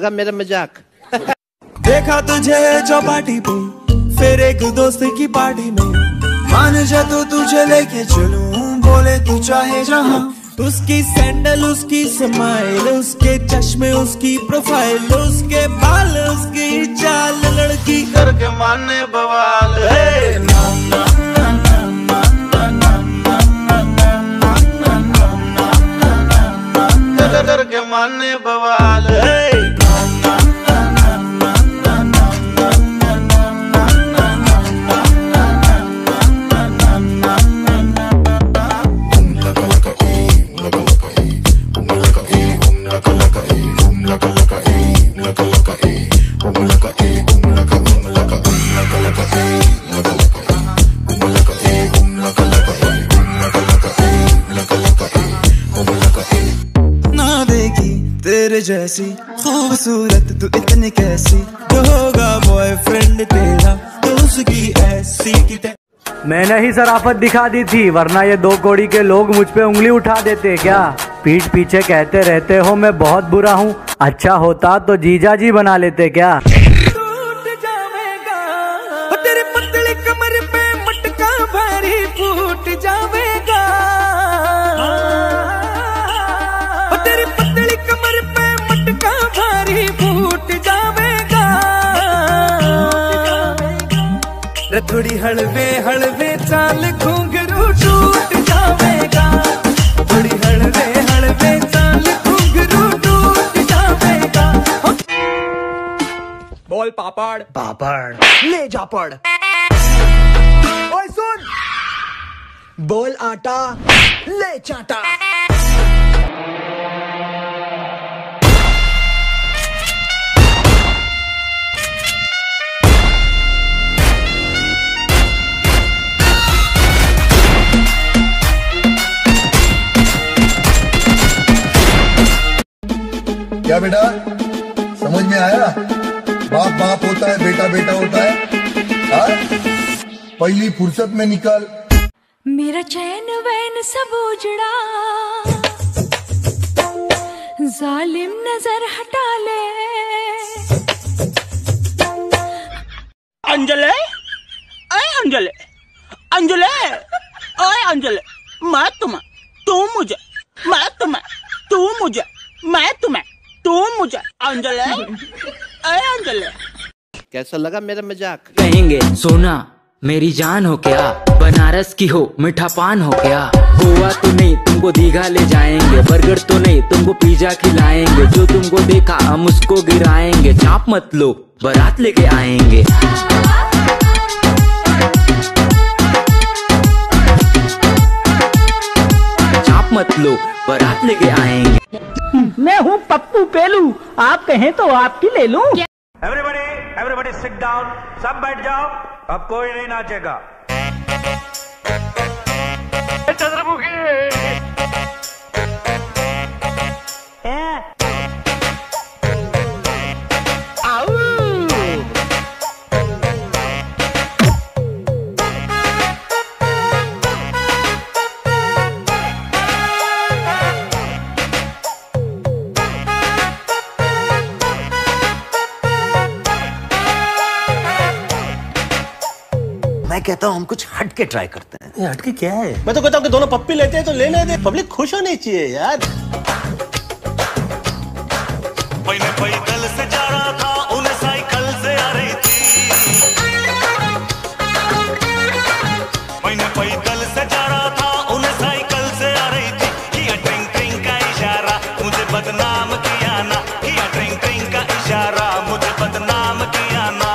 लगा मेरा मजाक? देखा तुझे चौपाटी पे, फिर एक दोस्त की पार्टी में, मान जा तो तुझे लेके चलूं, बोले तू चाहे जहां। उसकी सैंडल, उसकी स्माइल, उसके चश्मे, उसकी प्रोफाइल, उसके बाल, उसकी चाल, लड़की करके माने बवाल है। करके माने बवाल है। तेरे जैसी खूबसूरत तू इतनी कैसी, जो होगा बॉयफ्रेंड तेरा तो उसकी ऐसी की मैंने ही शराफत दिखा दी थी, वरना ये दो कौड़ी के लोग मुझ पे उंगली उठा देते क्या? पीठ पीछे कहते रहते हो मैं बहुत बुरा हूँ, अच्छा होता तो जीजा जी बना लेते क्या? टूट जाएगा तेरे पतली कमर पे मटका भारी फूट जाएगा, तेरी पतली कमर पे मटका भारी फूट जाएगा। थोड़ी हलवे हलवे चाल घुंघरू टूट जाएगा, थोड़ी हलवे हलवे चाल घुंघरू टूट जाएगा। बोल पापड़ पापड़ ले जा पड़। ओए सुन, बोल आटा ले चाटा। क्या बेटा समझ में आया? बाप बाप होता है, बेटा बेटा होता है। पहली फुर्सत में निकल। मेरा चैन वैन सब उजड़ा, जालिम नजर हटा ले। अंजले, अरे अंजले, अंजले, अरे अंजले, मैं तुम्हें, तू मुझे, मैं तुम्हें, तू मुझे, मैं तुम्हें, तू मुझे, अंजले, अरे अंजले। कैसा लगा मेरा मजाक? कहेंगे सोना मेरी जान हो क्या, बनारस की हो मीठा पान हो क्या, गोवा तो नहीं तुमको दीघा ले जाएंगे, बर्गर तो नहीं तुमको पिज्जा खिलाएंगे, जो तुमको देखा हम उसको गिराएंगे, चाप मत लो बारात लेके आएंगे। चाप मत लो बारात लेके आएंगे। मैं हूँ पप्पू पेलू, आप कहें तो आपकी ले लूं। एवरीबॉडी सिट डाउन, सब बैठ जाओ, अब कोई नहीं नाचेगा। चंद्रमुखी मैं कहता हूँ हम कुछ हटके ट्राई करते हैं। ये हटके क्या है? मैं तो कहता हूँ कि दोनों पप्पी लेते हैं तो ले लेते, पब्लिक खुश होनी चाहिए यार। मैंने पैदल से जा रहा था, उन्हें साइकिल से आ रही थी। मैंने पैदल से जा रहा था, उन्हें साइकिल से आ रही थी। किया ट्रिंग ट्रिंग का इशारा, मुझे बदनाम किया ना, किया ट्रिंग ट्रिंग का इशारा, मुझे बदनाम किया ना।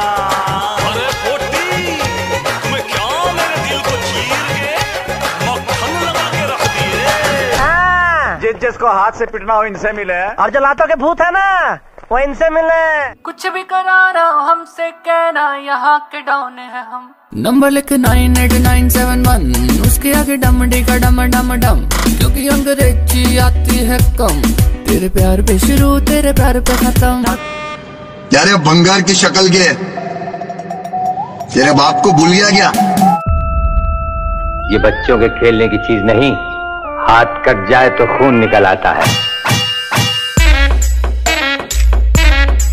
जिसको हाथ से पिटना हो इनसे मिले, और जो लातों के भूत है ना वो इनसे मिले। कुछ भी कराना हमसे कहना, यहाँ के डॉन है हम। नंबर लिख 98971, उसके आगे डम डी का डम डम डम, क्योंकि अंग्रेजी आती है कम, तेरे प्यार पे शुरू तेरे प्यार पे खत्म। यार बंगार की शक्ल के तेरे बाप को भूल गया क्या? ये बच्चों के खेलने की चीज नहीं, हाथ कट जाए तो खून निकल आता है।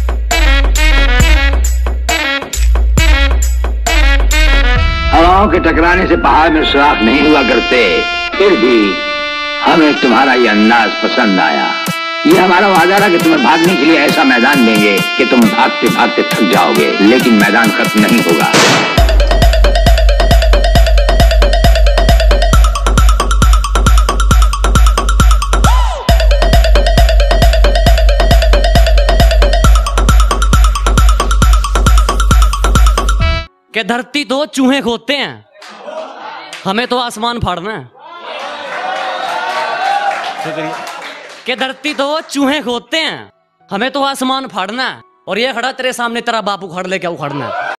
हवाओं के टकराने से पहाड़ में सुराख नहीं हुआ करते, फिर भी हमें तुम्हारा ये अंदाज पसंद आया। ये हमारा वादा था कि तुम्हें भागने के लिए ऐसा मैदान देंगे कि तुम भागते भागते थक जाओगे, लेकिन मैदान खत्म नहीं होगा। कि धरती तो चूहे खोदते हैं, हमें तो आसमान फाड़ना है। कि धरती तो चूहे खोदते हैं, हमें तो आसमान फाड़ना है। और ये खड़ा तेरे सामने तेरा बापू खड़ ले क्या उखड़ना है।